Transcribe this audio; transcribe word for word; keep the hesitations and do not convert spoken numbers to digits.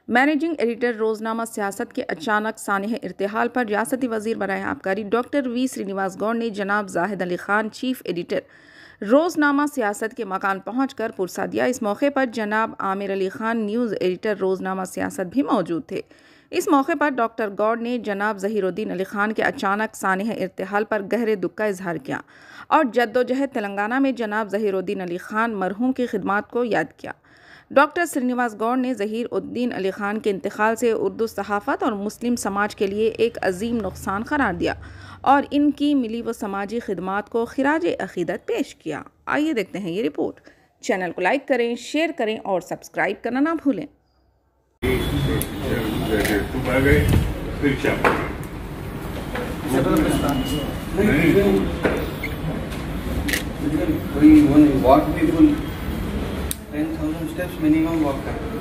Managing editor Roznama Siasat के अचानक सानह इर्तिहाल पर रियासती वजीर बराए आबकारी डॉक्टर वी श्रीनिवास गौड़ ने जनाब जाहिद अली खान चीफ एडिटर रोजनामा सियासत के मकान पहुंचकर पुरसा दिया। इस मौके पर जनाब आमिर अली खान न्यूज़ एडिटर रोजनामा सियासत भी मौजूद थे। इस मौके पर डॉक्टर गौड़ ने जनाब जहीरुद्दीन अली खान के अचानक सानह इर्तिहाल पर गहरे दुख का इजहार किया और जद्दोजहद तेलंगाना में जनाब जहीरुद्दीन अली खान मरहूम की खिदमात को याद किया। डॉक्टर श्रीनिवास गौड़ ने जहीरुद्दीन अली खान के इंतकाल से उर्दू सहाफ़त और मुस्लिम समाज के लिए एक अजीम नुकसान करार दिया और इनकी मिली व समाजी खिदमात को खिराज अकीदत पेश किया। आइए देखते हैं ये रिपोर्ट। चैनल को लाइक करें, शेयर करें और सब्सक्राइब करना ना भूलें। ten thousand steps minimum walk.